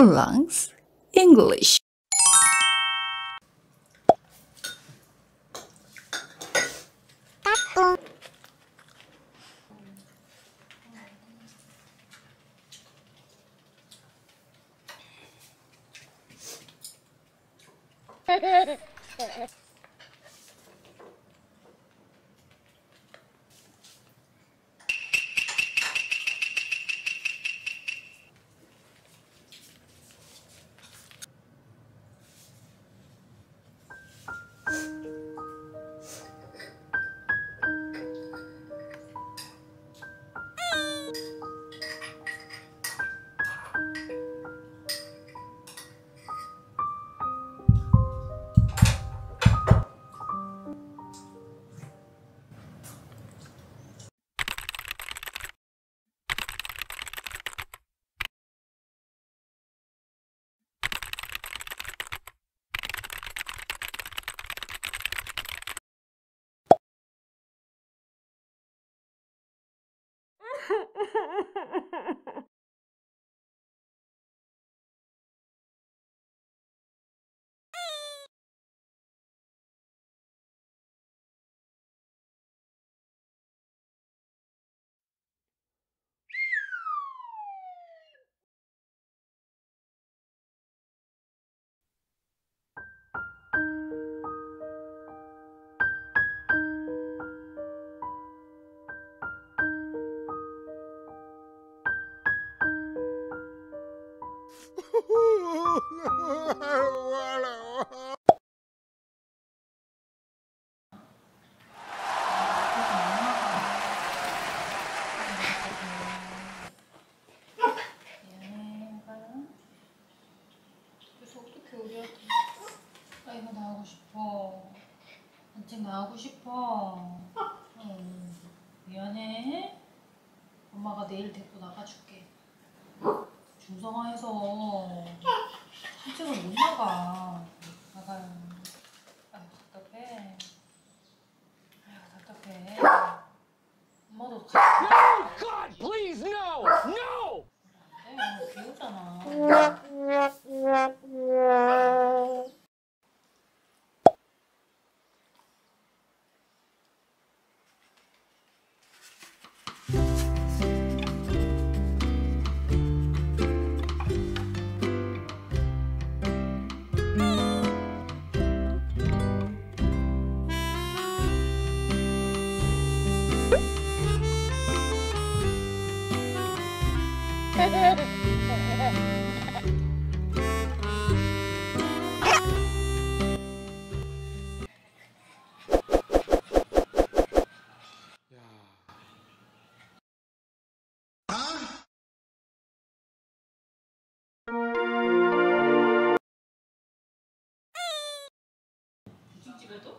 Along's English. 이거 나오고 싶어. 산책 나오고 싶어. 미안해. 엄마가 내일 데리고 나가줄게. 중성화해서 산책을 못 나가. 나가요. 아유 답답해. 아유 답답해. 엄마도 같이. No, God, please, no, no. 안 돼, 배우잖아. 집에도?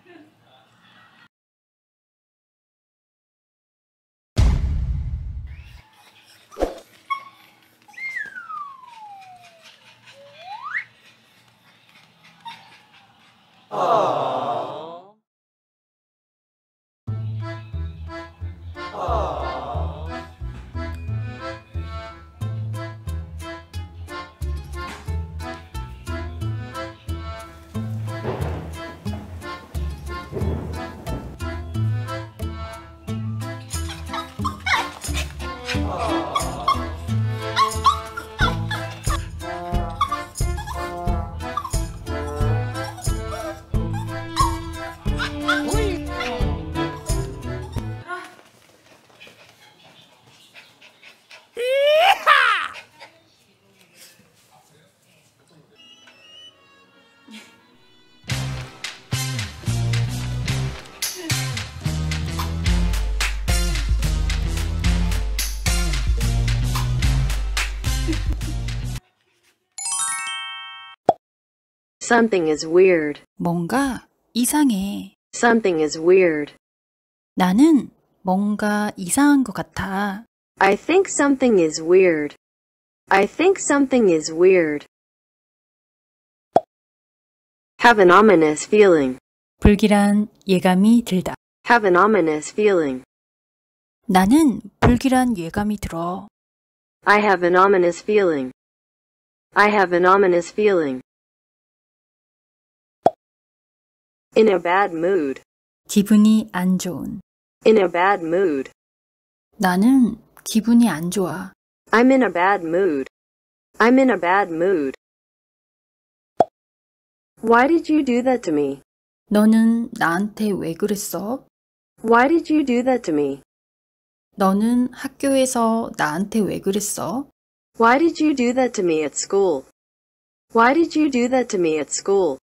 Something is weird. 뭔가 이상해. Something is weird. 나는 뭔가 이상한 것 같아. I think something is weird. I think something is weird. Have an ominous feeling. 불길한 예감이 들다. Have an ominous feeling. 나는 불길한 예감이 들어. I have an ominous feeling. I have an ominous feeling. In a bad mood. 기분이 안 좋은. In a bad mood. 나는 기분이 안 좋아. I'm in a bad mood. I'm in a bad mood. Why did you do that to me? 너는 나한테 왜 그랬어? Why did you do that to me? 너는 학교에서 나한테 왜 그랬어? Why did you do that to me at school? Why did you do that to me at school?